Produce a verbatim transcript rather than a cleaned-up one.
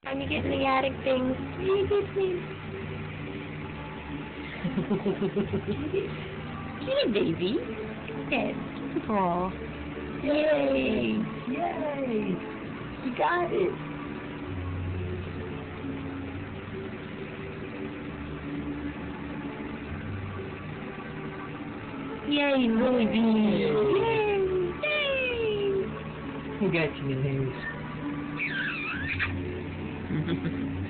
Time to get in the attic things. You get me. Hey, baby. Good. Aw. Yay! Yay! You got it. Yay, Lily Bean! Yay! Yay! Congratulations.